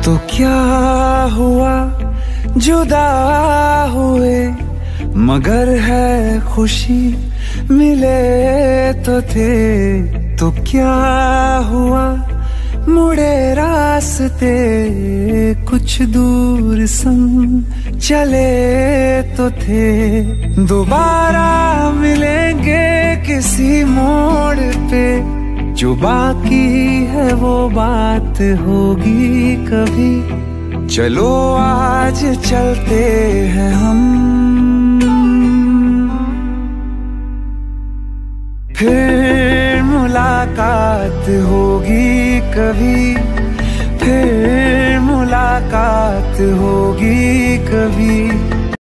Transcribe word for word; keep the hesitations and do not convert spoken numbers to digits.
तो क्या हुआ जुदा हुए, मगर है खुशी मिले तो थे। तो क्या हुआ मुड़े रास्ते, कुछ दूर संग चले तो थे। दोबारा मिलेंगे किसी मोड़ पे, जो बाकी है वो बात होगी कभी। चलो आज चलते हैं हम, फिर मुलाकात होगी कभी, फिर मुलाकात होगी कभी।